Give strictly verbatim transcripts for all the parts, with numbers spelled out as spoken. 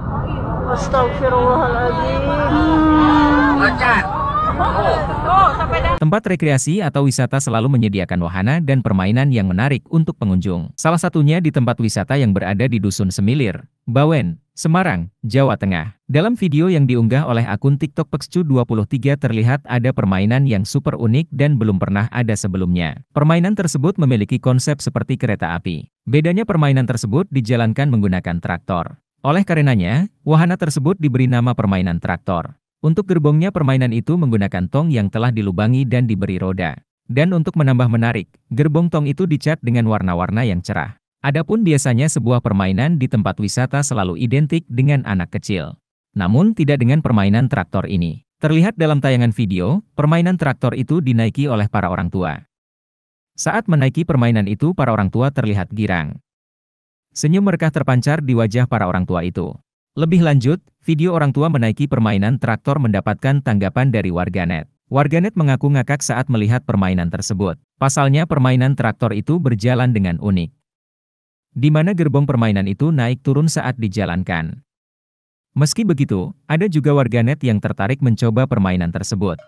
Astagfirullahaladzim. Lancar. Tempat rekreasi atau wisata selalu menyediakan wahana dan permainan yang menarik untuk pengunjung. Salah satunya di tempat wisata yang berada di Dusun Semilir, Bawen, Semarang, Jawa Tengah. Dalam video yang diunggah oleh akun TikTok Pexcu dua puluh tiga terlihat ada permainan yang super unik dan belum pernah ada sebelumnya. Permainan tersebut memiliki konsep seperti kereta api. Bedanya permainan tersebut dijalankan menggunakan traktor. Oleh karenanya, wahana tersebut diberi nama permainan traktor. Untuk gerbongnya permainan itu menggunakan tong yang telah dilubangi dan diberi roda. Dan untuk menambah menarik, gerbong tong itu dicat dengan warna-warna yang cerah. Adapun biasanya sebuah permainan di tempat wisata selalu identik dengan anak kecil. Namun tidak dengan permainan traktor ini. Terlihat dalam tayangan video, permainan traktor itu dinaiki oleh para orang tua. Saat menaiki permainan itu para orang tua terlihat girang. Senyum mereka terpancar di wajah para orang tua itu. Lebih lanjut, video orang tua menaiki permainan traktor mendapatkan tanggapan dari warganet. Warganet mengaku ngakak saat melihat permainan tersebut. Pasalnya permainan traktor itu berjalan dengan unik. Di mana gerbong permainan itu naik turun saat dijalankan. Meski begitu, ada juga warganet yang tertarik mencoba permainan tersebut.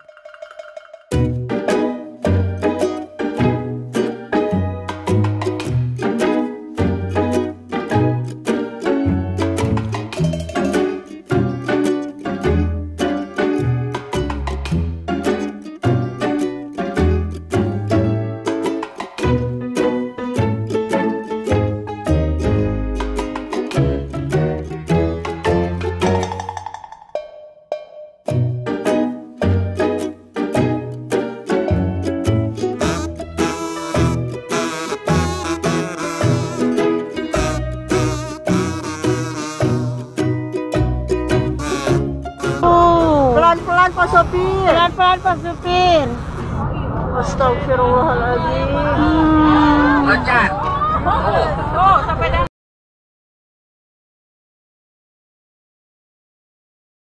Pelan-pelan Pak Sopir. Pelan-pelan Pak Supir. Astagfirullahaladzim. Lancar. Oh, sampai dah.